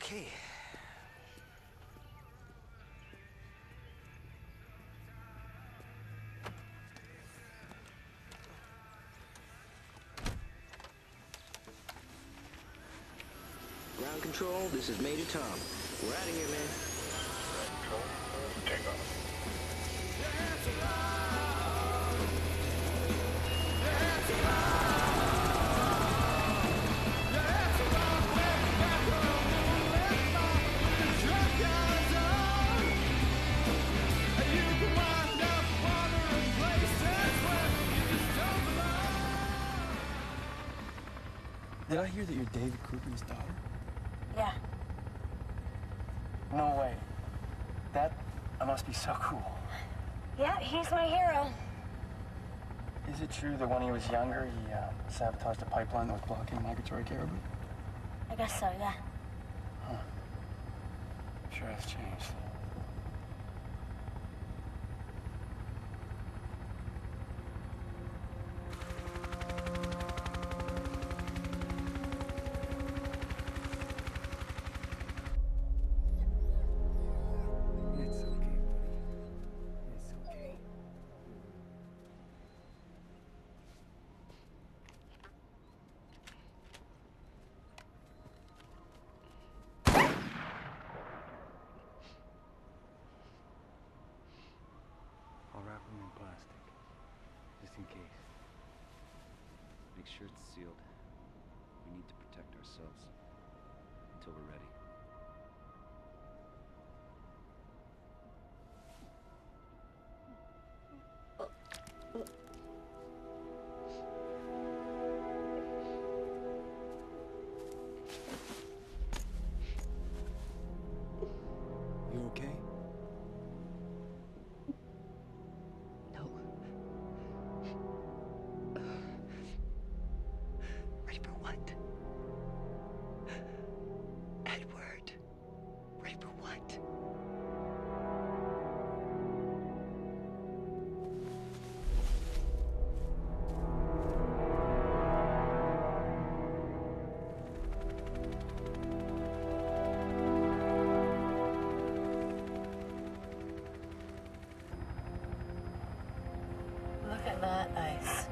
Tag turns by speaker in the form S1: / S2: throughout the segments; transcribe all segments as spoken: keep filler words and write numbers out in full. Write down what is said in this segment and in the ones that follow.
S1: Okay. Ground control, this is Major Tom. We're out of here, man.
S2: Ground control, take off.
S3: Did I hear that you're David Krupin's daughter?
S4: Yeah.
S3: No way. That must be so cool.
S4: Yeah, he's my hero.
S3: Is it true that when he was younger, he uh, sabotaged a pipeline that was blocking migratory caribou?
S4: I guess so, yeah.
S3: Huh. Sure has changed. It's okay, buddy. It's okay.
S5: I'll wrap them in plastic, just in case. Make sure it's sealed. We need to protect ourselves until we're ready.
S3: You okay?
S6: No. Ready for what? Edward. Ready for what?
S4: Look at that ice.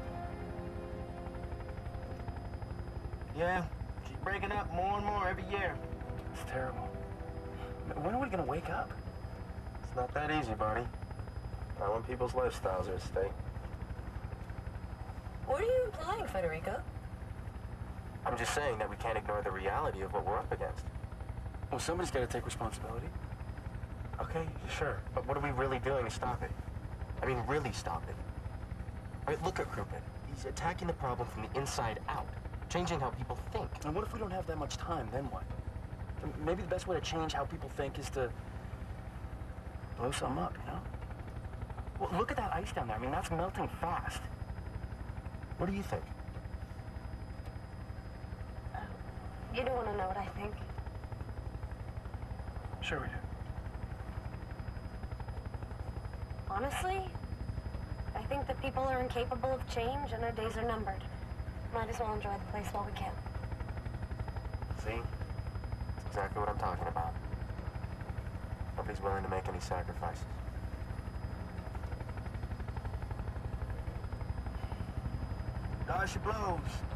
S1: Yeah, keep breaking up more and more every year.
S3: It's terrible. When are we gonna wake up?
S1: It's not that easy, Barney. Not when people's lifestyles are at stake.
S4: What are you implying, Federico?
S1: I'm just saying that we can't ignore the reality of what we're up against.
S3: Well, somebody's gotta take responsibility.
S1: Okay, sure. But what are we really doing to stop it? I mean, really stop it. All right, look at Krupin. He's attacking the problem from the inside out, changing how people think.
S3: And what if we don't have that much time, then what? M- Maybe the best way to change how people think is to blow something up, you know? Well, look at that ice down there. I mean, that's melting fast.
S1: What do you think?
S4: You don't want to know what I think.
S3: Sure we do.
S4: Honestly, I think that people are incapable of change and our days are numbered. Might as well enjoy the place while we can.
S1: See? That's exactly what I'm talking about. Nobody's willing to make any sacrifices.
S3: Dodge your blows.